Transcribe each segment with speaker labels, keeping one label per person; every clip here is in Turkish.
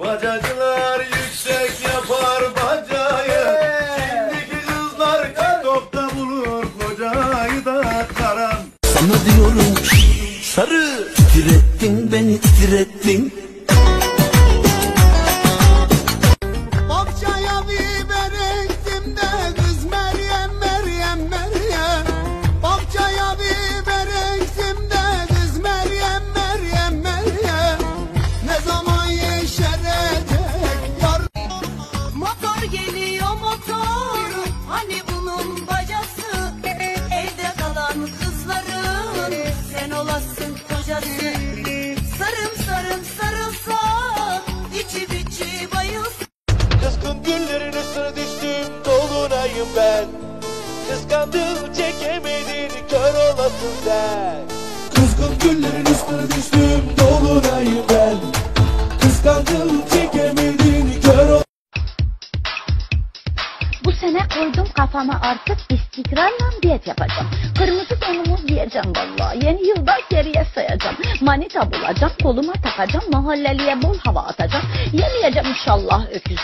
Speaker 1: Bacacılar yüksek yapar bacayı. Şimdiki kızlar TikTok'ta bulur kocayı da karan.
Speaker 2: Sana diyorum sarı, titrettin beni titrettin.
Speaker 3: Bahçeye biber ektim de kız Meryem Meryem Meryem. Bahçeye biber ektim de kız Meryem Meryem Meryem. Ne zaman yeşerecek yar.
Speaker 4: Motor geliyor motor, hani bunun bacası. Evde kalan kızların sen olasın kocası. Sarım sarım sarılsan, içi biçi bayılsın.
Speaker 1: Kızgın güllerin üstüne düştüm, dolunayım ben. Kıskandım çekemedin, kör olasın sen. Kızgın güllerin üstüne düştüm, dolunayım ben. Kıskandım çekemedin, kör olasın.
Speaker 5: Bu sene koydum kafama artık istikrarla diyet yapacağım. Kırmızı donumu giyeceğim vallahi. Yeni yılda geriye sayacağım. Manita bulacağım, koluma takacağım. Mahalleliye bol hava atacağım. Yemeyeceğim inşallah öküz.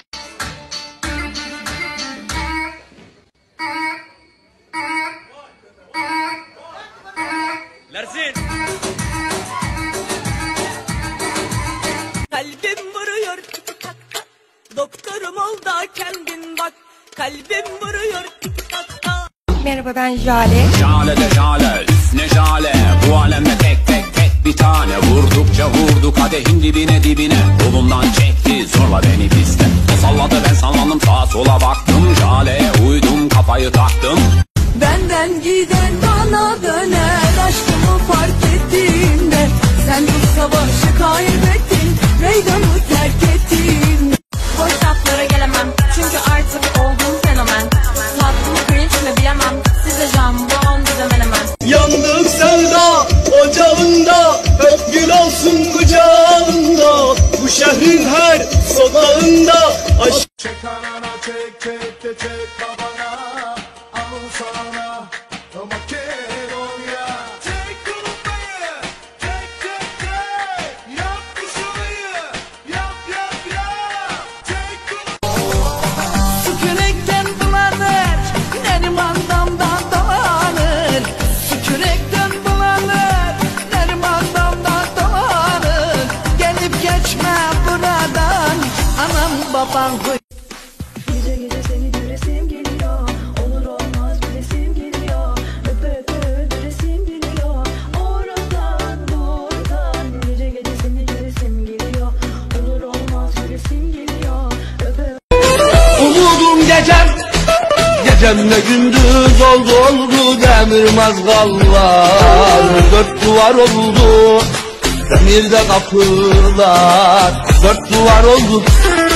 Speaker 4: Kalbim vuruyor tik tak tak. Doktorum ol da kendin bak. Kalbim vuruyor tik tak tak.
Speaker 6: Merhaba, ben Jale.
Speaker 7: Jale de jale, üstüne jale. Bu alemde tek tek tek bir tane. Vurdukça vurdu kadehin dibine dibine. Kolumdan çekti zorla beni piste. O salladı ben sallandım sağa sola baktım. Jale'ye uydum kafayı taktım.
Speaker 4: Benden giden bana döner. Aşkımı fark ettiğimde sen bu savaşı kaybettin. Meydanı terk ettin. Boş laflara gelemem çünkü artık oldum fenomen. Tatlım cringe mi bilemem. Size jambon bize menemen.
Speaker 1: Yandık sevda ocağında, hep gül olsun kucağında. Bu şehrin her sokağında aşk. Çek anana çek çek de çek babana. Al sana Makedonya. Çek kulübeye çek çek çek. Yap kuşayı yap yap yap. Çek kulübeye.
Speaker 4: Su kürekten bulanır, Neriman'dan dolanır. Su kürekten bulanır, Neriman'dan dolanır. Gelip geçme buradan, anam babam huy.
Speaker 8: Gece gece seni göresim geliyor. Olur olmaz bilesim geliyor. Öpe öpe öldüresim geliyor. Oradan buradan. Gece gece seni göresim geliyor. Olur olmaz bilesim geliyor. Öpe
Speaker 2: Umudum gecem, gecemle gündüz oldu demir mazgallar. Dört duvar oldu, demirde kapılar. Dört duvar oldu.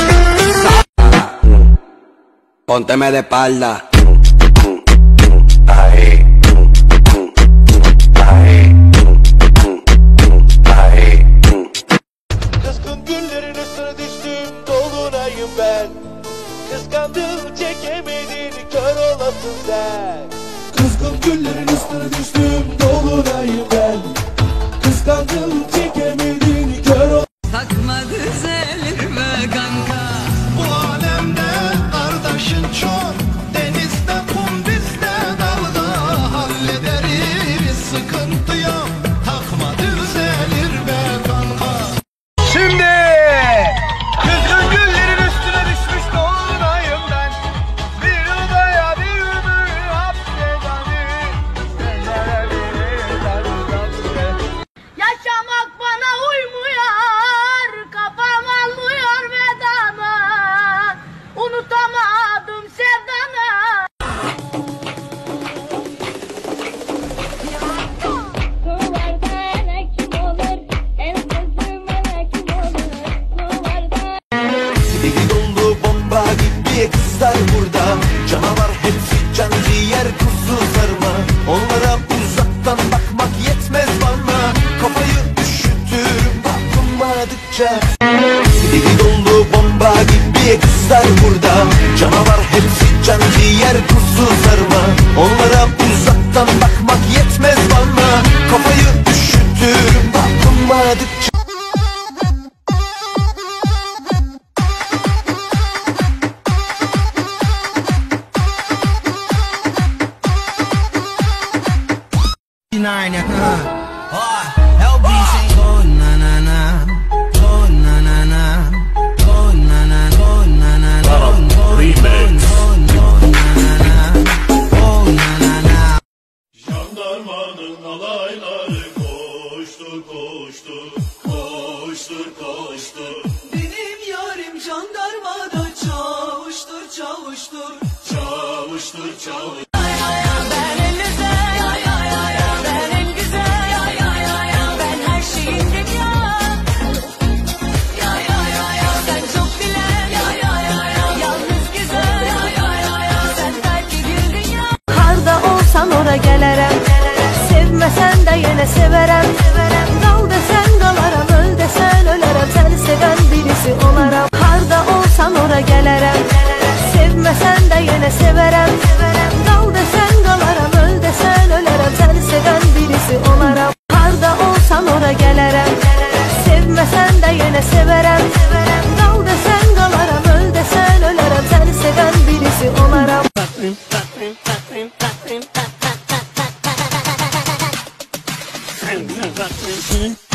Speaker 7: Pónteme de espalda.
Speaker 1: Kızgın güllerin üstüne düştüm, dolunayım ben. Kıskandım çekemedin, kör olasın sen. Kızgın güllerin üstüne düştüm, dolunayım ben. Kıskandım çekemedin, kör olasın.
Speaker 4: Takma düzelir mi kanka?
Speaker 3: Bu alemde kardeşin çok. Denizde kum bizde dalga. Hallederiz sıkıntı yok. Takma düzelir be kanka.
Speaker 1: Şimdi kızgın güllerin üstüne düşmüş dolunayım ben. Bir odaya bir ömür hapsedani.
Speaker 5: Yaşamak bana uymuyor, kafam almıyor vedana. Unutamadım sevdanı.
Speaker 2: Deli dolu bomba gibi kızlar burada. Canavar hepsi can ciğer kuzu sarma. Onlara uzaktan bakmak yetmez bana. Kafayı üşütürüm dokunmadıkça. Deli dolu bomba gibi kızlar burada. Canavar hepsi can ciğer kuzu sarma. Onlara uzaktan bakmak yetmez.
Speaker 3: 9. LB say go na na na, go na na na, go na na, go na na, go na na.
Speaker 6: Jandarmanın alayları koştur koştur, koştur koştur.
Speaker 4: Benim yarim jandarmada çavuştur çavuştur.
Speaker 6: Çavuştur çavuş.
Speaker 4: Ben en güzel, ben en güzel, ben her şeyin dünya. Sen çok bilen, yalnız güzel, sen belki bir dünya. Harda olsan ora gelerem, sevmesen de yine severem. Kal desen kalarım, öl desen ölerem, seni seven birisi olaram. Harda olsan ora gelerem, sevmesen de yine severem. Kal desen kalarım, öl desen ölerem, seni seven birisi olaram. Harda olsan ora gelerem, sevmesen de yine severem. Kal desen kalarım, öl desen ölerem, seni seven birisi olaram.
Speaker 3: Hı.